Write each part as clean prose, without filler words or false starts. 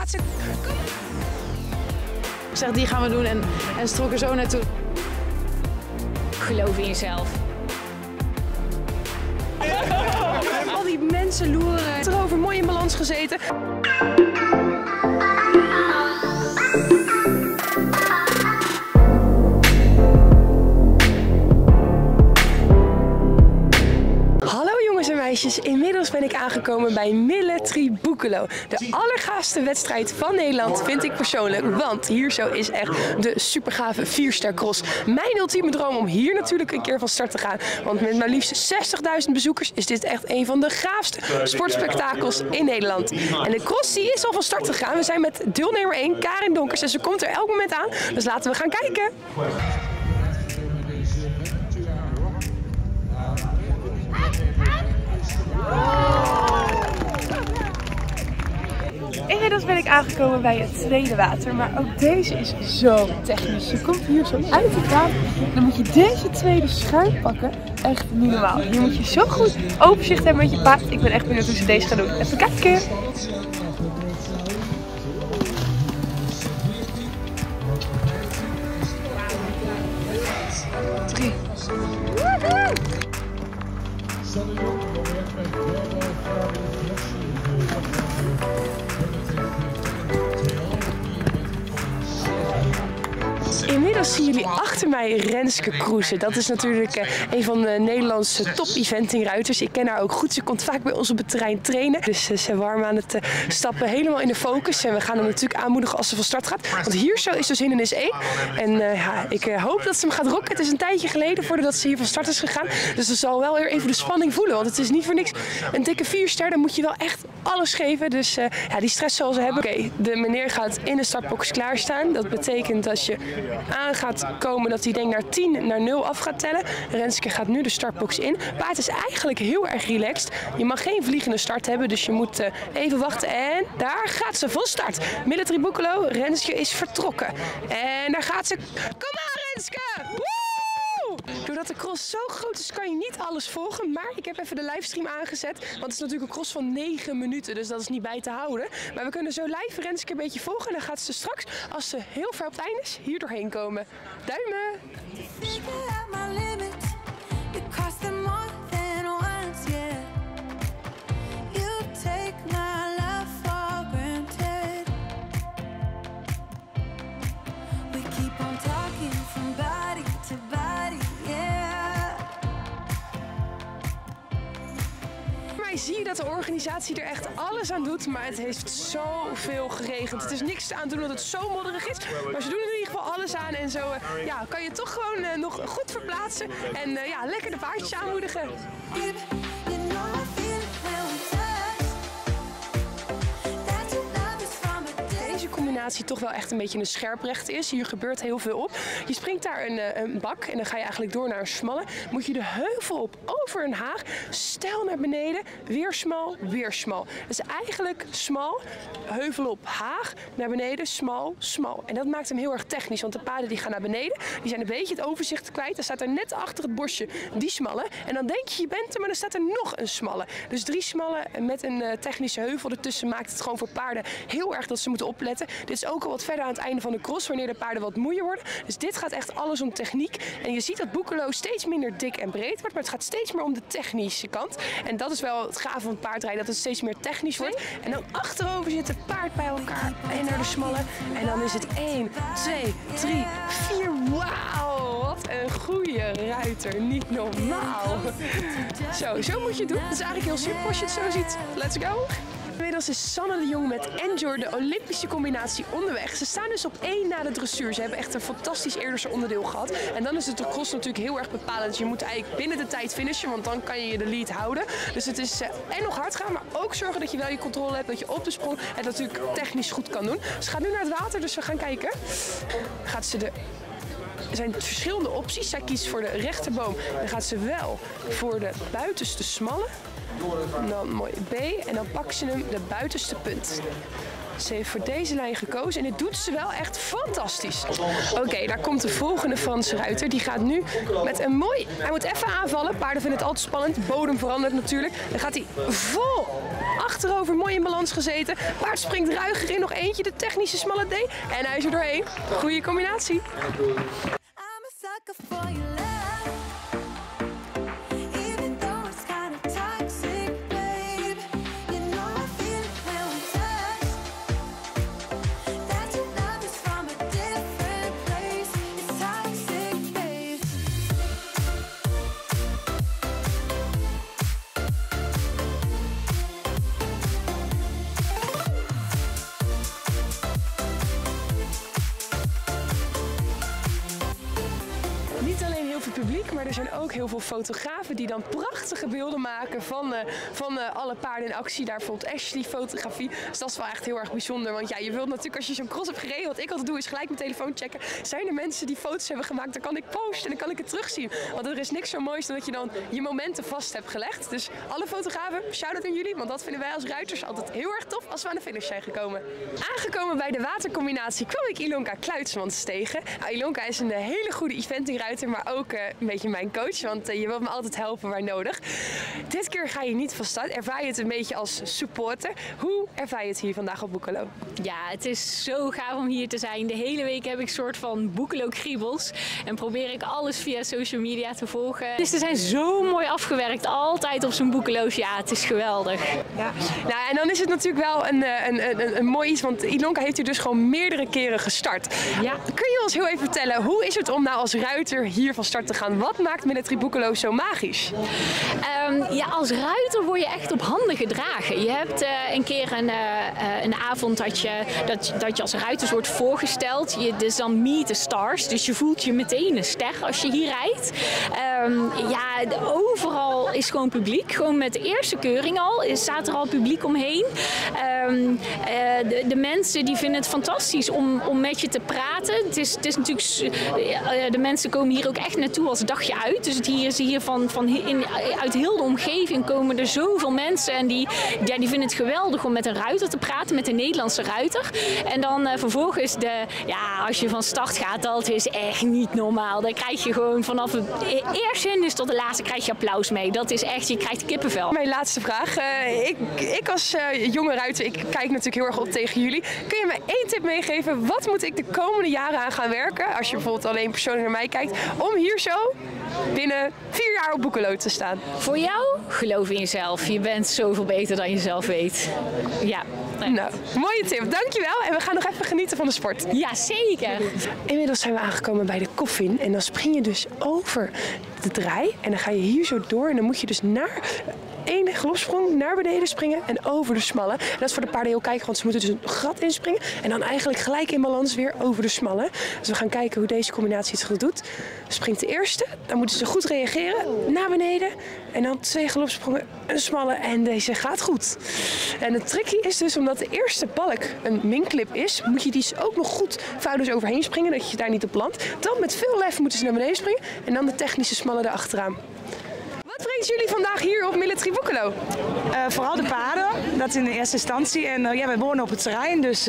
gaat ze. Kom. Ik zeg, die gaan we doen en ze trok er zo naartoe. Geloof in jezelf. Al die mensen loeren. Het is erover mooi in balans gezeten. Inmiddels ben ik aangekomen bij Military Boekelo. De allergaafste wedstrijd van Nederland vind ik persoonlijk. Want hier zo is echt de supergave 4-ster cross. Mijn ultieme droom om hier natuurlijk een keer van start te gaan. Want met maar liefst 60.000 bezoekers is dit echt een van de gaafste sportspektakels in Nederland. En de cross die is al van start gegaan. We zijn met deelnemer 1, Karin Donkers. En ze komt er elk moment aan. Dus laten we gaan kijken. Inmiddels ben ik aangekomen bij het tweede water, maar ook deze is zo technisch. Je komt hier zo uit het water, dan moet je deze tweede schuim pakken. Echt niet normaal. Hier moet je zo goed overzicht hebben met je paard. Ik ben echt benieuwd hoe ze deze gaan doen. Even kijken. Inmiddels zien jullie achter mij Renske cruisen. Dat is natuurlijk een van de Nederlandse top-eventingruiters. Ik ken haar ook goed. Ze komt vaak bij ons op het terrein trainen. Dus ze is warm aan het stappen, helemaal in de focus. En we gaan hem natuurlijk aanmoedigen als ze van start gaat. Want hier zo is dus hindernis 1. En ja, ik hoop dat ze hem gaat rocken. Het is een tijdje geleden voordat ze hier van start is gegaan. Dus ze zal wel weer even de spanning voelen. Want het is niet voor niks een dikke 4-ster. Dan moet je wel echt alles geven. Dus ja, die stress zal ze hebben. Oké, de meneer gaat in de startbox klaarstaan. Dat betekent dat je aan gaat komen dat hij denk naar 10 naar 0 af gaat tellen. Renske gaat nu de startbox in. Paard is eigenlijk heel erg relaxed. Je mag geen vliegende start hebben, dus je moet even wachten. En daar gaat ze van start. Military Boekelo, Renske is vertrokken. En daar gaat ze. Kom maar Renske! Woe! Doordat de cross zo groot is, kan je niet alles volgen. Maar ik heb even de livestream aangezet. Want het is natuurlijk een cross van 9 minuten. Dus dat is niet bij te houden. Maar we kunnen zo live Renske een beetje volgen. En dan gaat ze straks, als ze heel ver op het einde is, hier doorheen komen. Duimen! Zie je dat de organisatie er echt alles aan doet, maar het heeft zoveel geregend. Het is niks aan te doen dat het zo modderig is, maar ze doen er in ieder geval alles aan en zo ja, kan je toch gewoon nog goed verplaatsen en ja, lekker de paardjes aanmoedigen. Combinatie toch wel echt een beetje een scherprecht is. Hier gebeurt heel veel op. Je springt daar een bak en dan ga je eigenlijk door naar een smalle. Moet je de heuvel op over een haag, stijl naar beneden, weer smal, weer smal. Dus eigenlijk smal, heuvel op, haag, naar beneden, smal, smal. En dat maakt hem heel erg technisch, want de paarden die gaan naar beneden, die zijn een beetje het overzicht kwijt. Dan staat er net achter het bosje die smalle. En dan denk je bent er, maar dan staat er nog een smalle. Dus 3 smalle met een technische heuvel ertussen maakt het gewoon voor paarden heel erg dat ze moeten opletten. Dit is ook al wat verder aan het einde van de cross, wanneer de paarden wat moeier worden. Dus dit gaat echt alles om techniek. En je ziet dat Boekelo steeds minder dik en breed wordt, maar het gaat steeds meer om de technische kant. En dat is wel het gave van het paardrijden, dat het steeds meer technisch wordt. En dan achterover zit het paard bij elkaar en naar de smalle. En dan is het 1, 2, 3, 4. Wauw, wat een goede ruiter. Niet normaal. Zo moet je het doen. Het is eigenlijk heel simpel als je het zo ziet. Let's go. Inmiddels is Sanne de Jong met Enjoy de Olympische combinatie onderweg. Ze staan dus op 1 na de dressuur. Ze hebben echt een fantastisch eerder onderdeel gehad. En dan is het de cross natuurlijk heel erg bepalend. Je moet eigenlijk binnen de tijd finishen, want dan kan je de lead houden. Dus het is en nog hard gaan, maar ook zorgen dat je wel je controle hebt, dat je op de sprong het natuurlijk technisch goed kan doen. Ze gaat nu naar het water, dus we gaan kijken. Gaat ze de... Er zijn verschillende opties. Zij kiest voor de rechterboom. Dan gaat ze wel voor de buitenste smalle. Dan mooi B en dan pakt ze hem de buitenste punt. Ze heeft voor deze lijn gekozen en dit doet ze wel echt fantastisch. Oké, daar komt de volgende Franse ruiter. Die gaat nu met een mooi... Hij moet even aanvallen. Paarden vinden het altijd spannend. De bodem verandert natuurlijk. Dan gaat hij vol achterover mooi in balans gezeten. Paard springt ruiger in, nog eentje, de technische smalle D. En hij is er doorheen. Goede combinatie. Niet alleen heel veel publiek, maar er zijn ook heel veel fotografen die dan prachtige beelden maken van alle paarden in actie. Daar bijvoorbeeld Ashley fotografie. Dus dat is wel echt heel erg bijzonder. Want ja, je wilt natuurlijk als je zo'n cross hebt gereden, wat ik altijd doe is gelijk mijn telefoon checken. Zijn er mensen die foto's hebben gemaakt, dan kan ik posten en dan kan ik het terugzien. Want er is niks zo moois dan dat je dan je momenten vast hebt gelegd. Dus alle fotografen, shout-out aan jullie, want dat vinden wij als ruiters altijd heel erg tof als we aan de finish zijn gekomen. Aangekomen bij de watercombinatie kwam ik Ilonka Kluitsmans tegen. Nou, Ilonka is een hele goede eventingruiter, maar ook een beetje mijn coach, want je wilt me altijd helpen waar nodig. Dit keer ga je niet van start. Ervaar je het een beetje als supporter. Hoe ervaar je het hier vandaag op Boekelo? Ja, het is zo gaaf om hier te zijn. De hele week heb ik een soort van Boekelo-kriebels en probeer ik alles via social media te volgen. Dus ze zijn zo mooi afgewerkt, altijd op zo'n Boekelo's. Ja, het is geweldig. Ja. Nou, en dan is het natuurlijk wel een mooi iets, want Ilonka heeft hier dus gewoon meerdere keren gestart. Ja. Kun je ons heel even vertellen, hoe is het om nou als ruiter hier van start te gaan? Wat maakt Military Boekelo zo magisch? Ja, als ruiter word je echt op handen gedragen. Je hebt een keer een avond dat je als ruiter wordt voorgesteld. Dus dan meet the stars. Dus je voelt je meteen een ster als je hier rijdt. Ja, overal is gewoon publiek. Gewoon met de eerste keuring al staat er al publiek omheen. De mensen die vinden het fantastisch om met je te praten. Het is natuurlijk, de mensen komen hier ook echt naartoe als dagje uit. Dus hier is hier uit heel de omgeving komen er zoveel mensen. En die vinden het geweldig om met een ruiter te praten, met een Nederlandse ruiter. En dan vervolgens, als je van start gaat, dat is echt niet normaal. Dan krijg je gewoon vanaf het eerste hindernis tot de laatste krijg je applaus mee. Dat is echt, je krijgt kippenvel. Mijn laatste vraag. Ik als jonge ruiter, ik kijk natuurlijk heel erg op tegen jullie. Kun je me één tip meegeven? Wat moet ik de komende jaren aan gaan werken, als je bijvoorbeeld alleen persoonlijk naar mij kijkt, om hier zo binnen 4 jaar op Boekelo te staan? Voor jou, geloof in jezelf. Je bent zoveel beter dan je zelf weet. Ja. Nou, mooie tip. Dankjewel. En we gaan nog even genieten van de sport. Ja, zeker. Inmiddels zijn we aangekomen bij de koffin. En dan spring je dus over de draai. En dan ga je hier zo door. En dan moet je dus naar één galopsprong naar beneden springen en over de smalle. En dat is voor de paarden heel kijken, want ze moeten dus een gat inspringen. En dan eigenlijk gelijk in balans weer over de smalle. Dus we gaan kijken hoe deze combinatie het goed doet. Springt de eerste, dan moeten ze goed reageren. Naar beneden. En dan 2 galopsprongen, een smalle. En deze gaat goed. En het tricky is dus, omdat de eerste balk een minklip is, moet je die ook nog goed vuilens overheen springen, dat je daar niet op landt. Dan met veel lef moeten ze naar beneden springen. En dan de technische smalle erachteraan. Wat brengt jullie vandaag hier op Military Boekelo? Vooral de paarden, dat in de eerste instantie. En wij wonen op het terrein, dus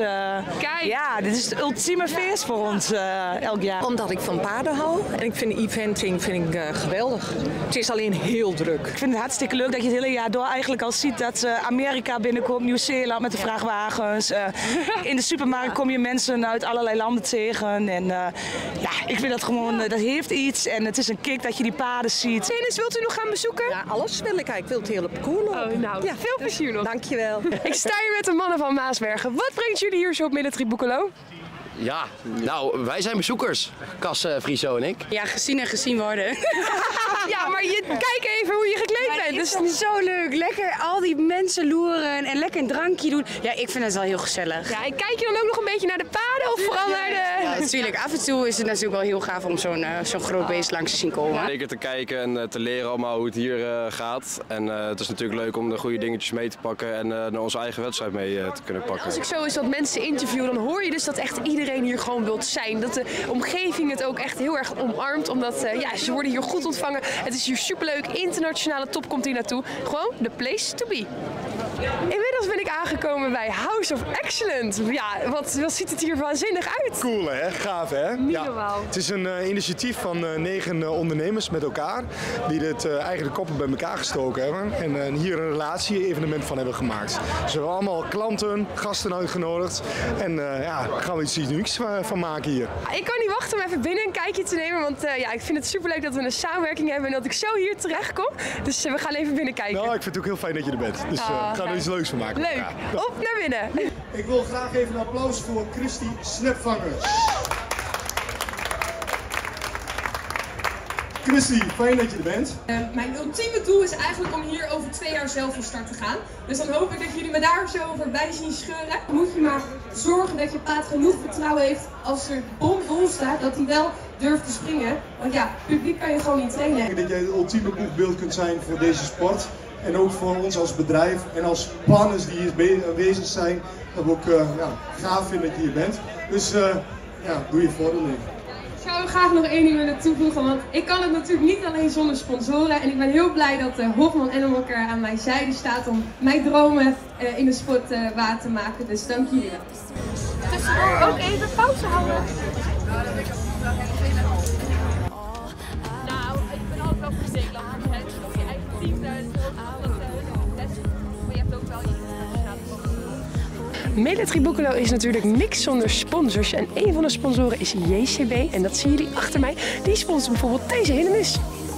ja, dit is het ultieme feest voor ons elk jaar. Omdat ik van paarden hou en ik vind eventing geweldig. Het is alleen heel druk. Ik vind het hartstikke leuk dat je het hele jaar door eigenlijk al ziet dat Amerika binnenkomt, Nieuw-Zeeland met de vrachtwagens. In de supermarkt kom je mensen uit allerlei landen tegen. En ja, ik vind dat gewoon, dat heeft iets en het is een kick dat je die paarden ziet. Dennis, wilt u nog gaan bezoeken? Ja, alles wil ik eigenlijk. Ik wil het hele parcours lopen. Oh, nou, ja, veel plezier nog. Dankjewel. Ik sta hier met de mannen van Maasbergen. Wat brengt jullie hier zo op Military Boekelo? Ja, nou, wij zijn bezoekers. Cas, Friso en ik. Ja, gezien en gezien worden. Ja, maar kijk even hoe je gekleed bent. Het is zo leuk. Lekker al die mensen loeren en lekker een drankje doen. Ja, ik vind het wel heel gezellig. Ja, en kijk je dan ook nog een beetje naar de paarden of vooral naar de... Ja, natuurlijk. Af en toe is het natuurlijk wel heel gaaf om zo'n groot beest langs te zien komen. Zeker te kijken en te leren allemaal hoe het hier gaat. En het is natuurlijk leuk om de goede dingetjes mee te pakken en naar onze eigen wedstrijd mee te kunnen pakken. Als ik zo eens wat mensen interview, dan hoor je dus dat echt iedereen hier gewoon wilt zijn. Dat de omgeving het ook echt heel erg omarmt, omdat ja, ze worden hier goed ontvangen. Het is hier superleuk. Internationale top komt hier naartoe. Gewoon the place to be. Inmiddels Inmiddels ben ik aangekomen bij House of Excellence. Ja, wat ziet het hier waanzinnig uit. Cool hè, gaaf hè? Niet ja. normaal. Het is een initiatief van 9 ondernemers met elkaar die dit eigenlijk de koppen bij elkaar gestoken hebben en hier een relatie-evenement van hebben gemaakt. Dus we hebben allemaal klanten, gasten uitgenodigd en ja, daar gaan we iets unieks van maken hier. Ik kan niet wachten om even binnen een kijkje te nemen, want ja, ik vind het superleuk dat we een samenwerking hebben en dat ik zo hier terecht kom. Dus we gaan even binnen kijken. Nou, ik vind het ook heel fijn dat je er bent. Dus we gaan er iets leuks van maken. Leuk. Op naar binnen. Ik wil graag even een applaus voor Christy Snapvangers. Christy, fijn dat je er bent. Mijn ultieme doel is eigenlijk om hier over 2 jaar zelf van start te gaan. Dus dan hoop ik dat jullie me daar zo over bij zien scheuren. Moet je maar zorgen dat je paard genoeg vertrouwen heeft als er bomvol staat, dat hij wel durft te springen. Want ja, publiek kan je gewoon niet trainen. Ik denk dat jij het ultieme boegbeeld kunt zijn voor deze sport. En ook voor ons als bedrijf en als planners die hier aanwezig zijn. Dat we ook gaaf vinden dat je hier bent. Dus ja, doe je voordeel in. Ik zou graag nog 1 ding willen toevoegen, want ik kan het natuurlijk niet alleen zonder sponsoren. En ik ben heel blij dat Hofman Animal aan mijn zijde staat om mijn dromen in de sport waar te maken. Dus dank jullie wel. Tussendoor ook even pauze houden. Nou, ik ben altijd wel voor Zeeland. Het is nog je eigen team daar. Maar je hebt ook wel je Military Boekelo is natuurlijk niks zonder sponsors. En een van de sponsoren is JCB. En dat zien jullie achter mij. Die sponsort bijvoorbeeld deze hindernis.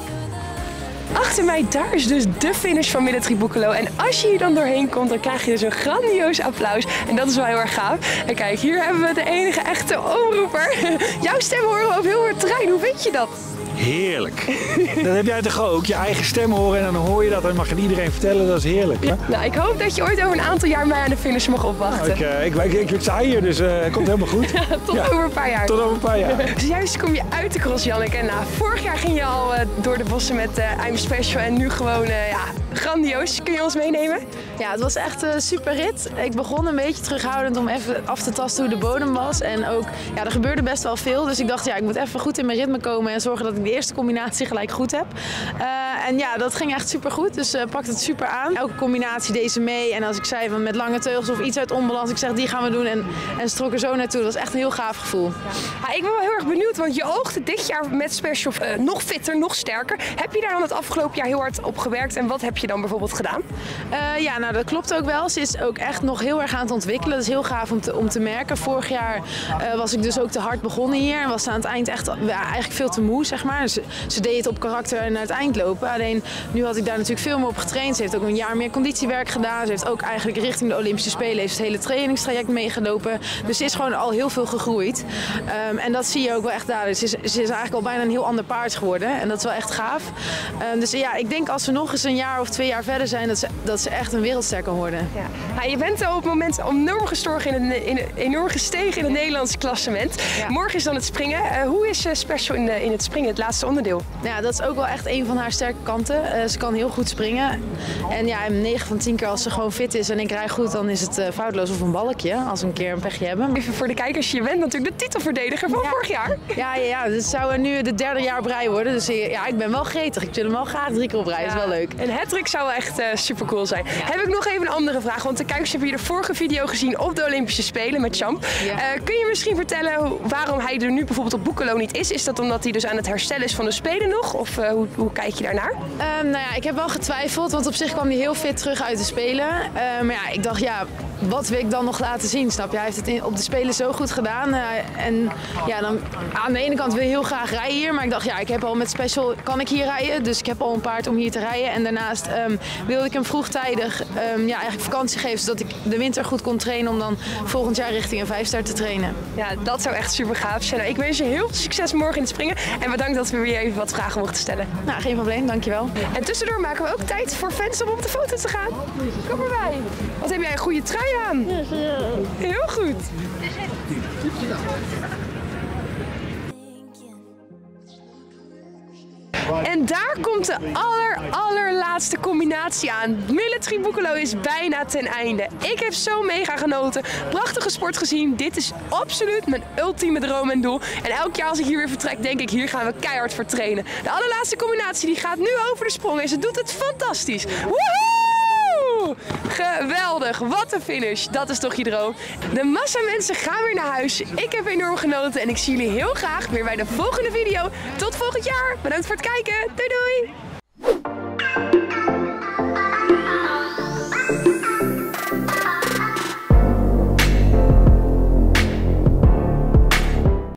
Achter mij, daar is dus de finish van Military Boekelo. En als je hier dan doorheen komt, dan krijg je dus een grandioos applaus. En dat is wel heel erg gaaf. En kijk, hier hebben we de enige echte omroeper. Jouw stem horen we op heel hard terrein. Hoe vind je dat? Heerlijk. Dat heb jij toch ook? Je eigen stem horen en dan hoor je dat en mag je het iedereen vertellen. Dat is heerlijk. Hè? Nou, ik hoop dat je ooit over een aantal jaar mij aan de finish mag opwachten. Ik sta hier, dus het komt helemaal goed. Ja, tot over een paar jaar. Tot over een paar jaar. Dus juist kom je uit de cross, Janneke. En vorig jaar ging je al door de bossen met I'm Special en nu gewoon grandioos. Kun je ons meenemen? Ja, het was echt een super rit. Ik begon een beetje terughoudend om even af te tasten hoe de bodem was. En ook, ja, er gebeurde best wel veel. Dus ik dacht, ja, ik moet even goed in mijn ritme komen en zorgen dat ik de eerste combinatie gelijk goed heb. En ja, dat ging echt super goed. Dus pakte het super aan. Elke combinatie deed ze mee. En als ik zei van met lange teugels of iets uit onbalans, ik zeg die gaan we doen. En ze trok er zo naartoe. Dat was echt een heel gaaf gevoel. Ja, ik ben wel heel erg benieuwd, want je oogde dit jaar met Special nog fitter, nog sterker. Heb je daar dan het afgelopen jaar heel hard op gewerkt en wat heb je dan bijvoorbeeld gedaan? Ja, nou dat klopt ook wel. Ze is ook echt nog heel erg aan het ontwikkelen. Dat is heel gaaf om te merken. Vorig jaar was ik dus ook te hard begonnen hier en was aan het eind echt eigenlijk veel te moe, zeg maar. Dus ze deed het op karakter en naar het eind lopen. Alleen nu had ik daar natuurlijk veel meer op getraind. Ze heeft ook een jaar meer conditiewerk gedaan. Ze heeft ook eigenlijk richting de Olympische Spelen heeft het hele trainingstraject meegelopen. Dus ze is gewoon al heel veel gegroeid. En dat zie je ook wel echt daar. Ze is eigenlijk al bijna een heel ander paard geworden. En dat is wel echt gaaf. Dus ja, ik denk als we nog eens een jaar of 2 jaar verder zijn, dat ze echt een wereldsterker worden. Ja. Je bent op het moment enorm gestegen in het Nederlandse klassement. Ja. Morgen is dan het springen. Hoe is Special in het springen, het laatste onderdeel? Ja, dat is ook wel echt een van haar sterke kanten. Ze kan heel goed springen. En ja, 9 van 10 keer als ze gewoon fit is en ik rij goed, dan is het foutloos of een balkje als we een keer een pechje hebben. Even voor de kijkers, je bent natuurlijk de titelverdediger van vorig jaar. Ja, dus het zou nu de 3e jaar op rij worden. Dus ja, ik ben wel gretig. Ik wil hem wel graag 3 keer op rij. Dat is wel leuk. Een hattrick zou wel echt super cool zijn. Ja. Heb ik nog even een andere vraag, want de kijkers hebben hier de vorige video gezien op de Olympische Spelen met Champ. Ja. Kun je misschien vertellen waarom hij er nu bijvoorbeeld op Boekelo niet is? Is dat omdat hij dus aan het herstellen is van de Spelen nog? Of hoe kijk je daarnaar? Nou ja, ik heb wel getwijfeld, want op zich kwam hij heel fit terug uit de Spelen. Maar ja, ik dacht, ja, wat wil ik dan nog laten zien, snap je? Hij heeft het op de Spelen zo goed gedaan. En ja, dan aan de ene kant wil je heel graag rijden hier, maar ik dacht, ja, ik heb al met Special, kan ik hier rijden? Dus ik heb al een paard om hier te rijden. En daarnaast wilde ik hem vroegtijdig eigenlijk vakantie geven, zodat ik de winter goed kon trainen om dan volgend jaar richting een 5-ster te trainen. Ja, dat zou echt super gaaf zijn. Ik wens je heel veel succes morgen in het springen en bedankt dat we weer even wat vragen mochten stellen. Nou, geen probleem, dankjewel. En tussendoor maken we ook tijd voor fans om op de foto te gaan. Kom erbij. Wat heb jij een goede trui aan? Heel goed. En daar komt de allerlaatste combinatie aan. Military Boekelo is bijna ten einde. Ik heb zo mega genoten. Prachtige sport gezien. Dit is absoluut mijn ultieme droom en doel. En elk jaar als ik hier weer vertrek, denk ik, hier gaan we keihard voor trainen. De allerlaatste combinatie die gaat nu over de sprong en ze doet het fantastisch. Woehoe! Geweldig, wat een finish. Dat is toch je droom. De massa mensen gaan weer naar huis. Ik heb enorm genoten en ik zie jullie heel graag weer bij de volgende video. Tot volgend jaar. Bedankt voor het kijken. Doei doei!